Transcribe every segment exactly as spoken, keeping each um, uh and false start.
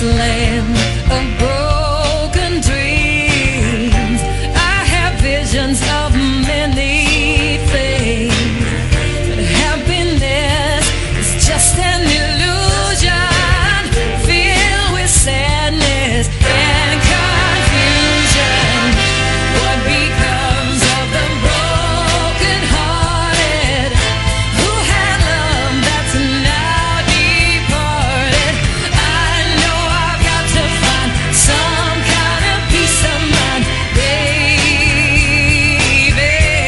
this land of broken dreams. I have visions of many things, but happiness is just an illusion, filled with sadness and confusion. What becomes of the broken hearted who had love that's now departed? I know I've got to find some kind of peace of mind, baby.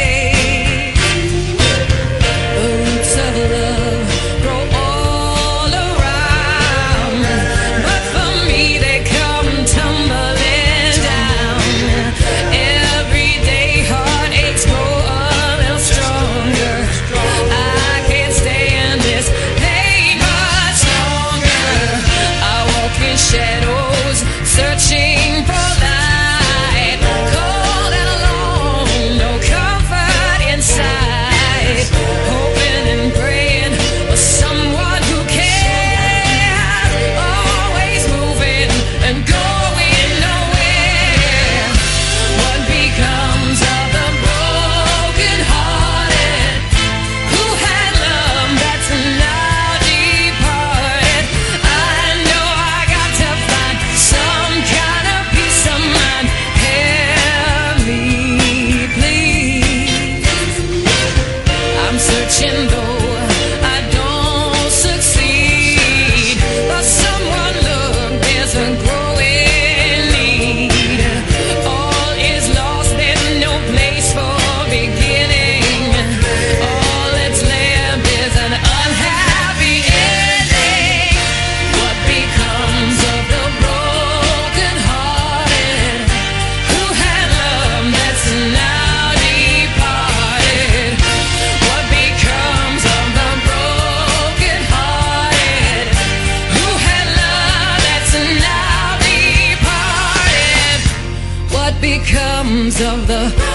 The roots of love grow all around, but for me they come tumbling down. Everyday heartaches grow a little stronger. I can't stand this pain much longer. I walk in shadows, searching for light, cold and alone, no comfort inside, hoping and praying for someone who cares, always moving and going nowhere. What becomes of the broken hearted who had love that's now departed? I know I got to find some kind of peace of mind. Help me, please. I'm searching though I don't succeed, but someone look, there's a growing need. All is lost, there's no place for beginning. All that's left is an unhappy ending. What becomes of the broken hearted who had love that's now departed? What becomes of the broken hearted who had love that's now departed? What becomes of the